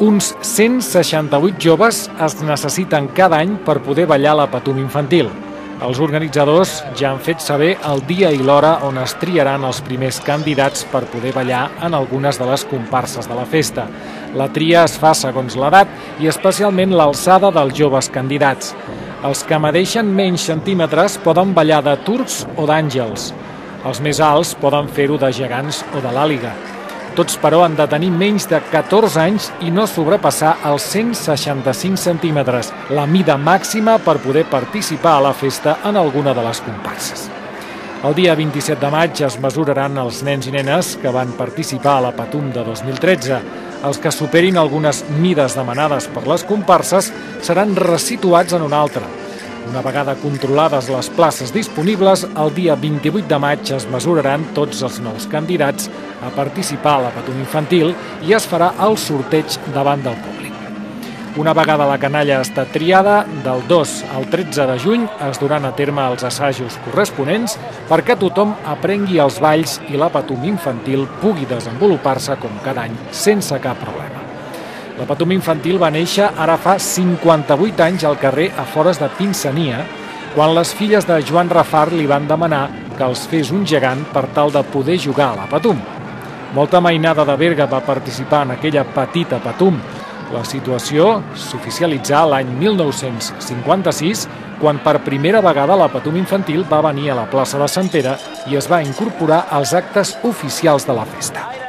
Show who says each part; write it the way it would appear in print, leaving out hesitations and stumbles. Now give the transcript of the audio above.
Speaker 1: Uns 168 joves es necessiten cada any per poder ballar la Patum infantil. Els organitzadors ja han fet saber el dia i l'hora on es triaran els primers candidats per poder ballar en algunes de les comparses de la festa. La tria es fa segons l'edat i especialment l'alçada dels joves candidats. Els que medeixen menys centímetres poden ballar de turcs o d'àngels. Els més alts poden fer-ho de gegants o de l'àliga. Tots, però, han de tenir menys de 14 anys i no sobrepassar els 165 centímetres, la mida màxima per poder participar a la festa en alguna de les comparses. El dia 27 de maig es mesuraran els nens i nenes que van participar a la Patum de 2013. Els que superin algunes mides demanades per les comparses seran resituats en una altra. Una vegada controlades les places disponibles, el dia 28 de maig es mesuraran tots els nous candidats a participar a la Patum infantil i es farà el sorteig davant del públic. Una vegada la canalla ha estat triada, del 2 al 13 de juny es duran a terme els assajos corresponents perquè tothom aprengui els balls i la Patum infantil pugui desenvolupar-se com cada any sense cap problema. La Patum infantil va néixer ara fa 58 anys al carrer Afores de Pinsania, quan les filles de Joan Rafar li van demanar que els fes un gegant per tal de poder jugar a la Patum. Molta mainada de Berga va participar en aquella petita Patum. La situació s'oficialitzà l'any 1956, quan per primera vegada la Patum infantil va venir a la plaça de Sant Pere i es va incorporar als actes oficials de la festa.